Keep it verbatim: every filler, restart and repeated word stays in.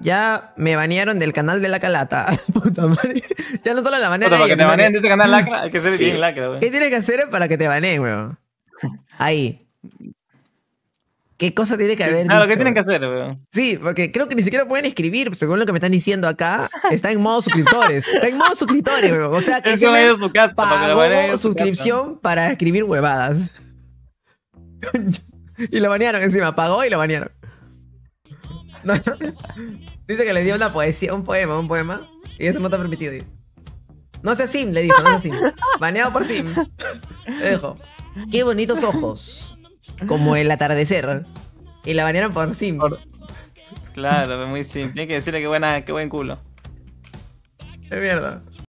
Ya me banearon del canal de la calata. Puta madre. Ya no solo la banean Puta, a para que ella, te sino baneen que- de ese canal lacra, hay que ser Sí. bien lacra, weón. ¿Qué tienes que hacer para que te baneen, weón? Ahí. ¿Qué cosa tiene que haber Claro, ¿qué dicho, tienen que weón? hacer, weón? Sí, porque creo que ni siquiera pueden escribir, según lo que me están diciendo acá. Está en modo suscriptores. Está en modo suscriptores, weón. O sea, que Eso se me es de su casa, para que la baneen pagó en su casa. suscripción para escribir huevadas. Y lo banearon encima. Pagó y lo banearon. No. Dice que le dio una poesía, un poema, un poema. Y eso no está permitido. Dice. No sea Sim, le dijo, no sea Sim. Baneado por Sim. Le dijo. Qué bonitos ojos. Como el atardecer. Y la banearon por Sim. Por- Claro, muy simple. Tiene que decirle que buena, qué buen culo. Qué mierda.